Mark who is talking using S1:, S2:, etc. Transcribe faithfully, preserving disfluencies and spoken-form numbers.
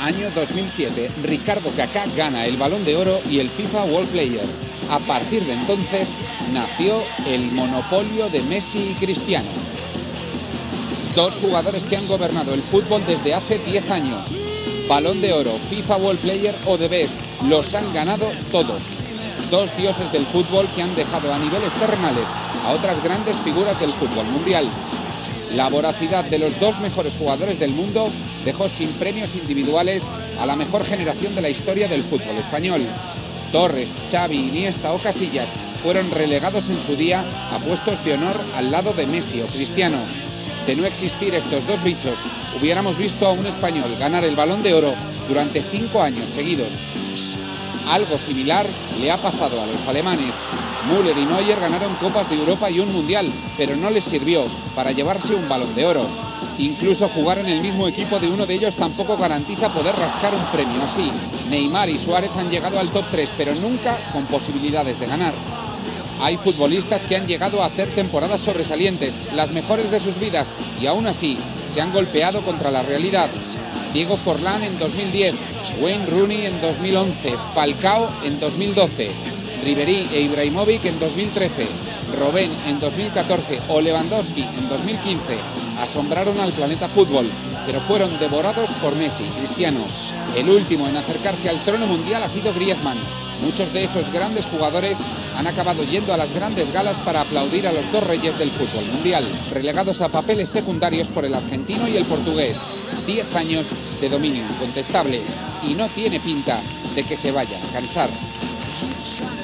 S1: Año dos mil siete, Ricardo Kaká gana el Balón de Oro y el FIFA World Player. A partir de entonces nació el monopolio de Messi y Cristiano. Dos jugadores que han gobernado el fútbol desde hace diez años. Balón de Oro, FIFA World Player o The Best, los han ganado todos. Dos dioses del fútbol que han dejado a niveles terrenales a otras grandes figuras del fútbol mundial. La voracidad de los dos mejores jugadores del mundo dejó sin premios individuales a la mejor generación de la historia del fútbol español. Torres, Xavi, Iniesta o Casillas fueron relegados en su día a puestos de honor al lado de Messi o Cristiano. De no existir estos dos bichos, hubiéramos visto a un español ganar el Balón de Oro durante cinco años seguidos. Algo similar le ha pasado a los alemanes. Müller y Neuer ganaron Copas de Europa y un Mundial, pero no les sirvió para llevarse un Balón de Oro. Incluso jugar en el mismo equipo de uno de ellos tampoco garantiza poder rascar un premio así. Neymar y Suárez han llegado al top tres, pero nunca con posibilidades de ganar. Hay futbolistas que han llegado a hacer temporadas sobresalientes, las mejores de sus vidas, y aún así se han golpeado contra la realidad. Diego Forlán en dos mil diez, Wayne Rooney en dos mil once, Falcao en dos mil doce, Ribery e Ibrahimovic en dos mil trece, Robben en dos mil catorce o Lewandowski en dos mil quince asombraron al planeta fútbol, pero fueron devorados por Messi y Cristiano. El último en acercarse al trono mundial ha sido Griezmann. Muchos de esos grandes jugadores han acabado yendo a las grandes galas para aplaudir a los dos reyes del fútbol mundial, relegados a papeles secundarios por el argentino y el portugués. Diez años de dominio incontestable y no tiene pinta de que se vaya a cansar.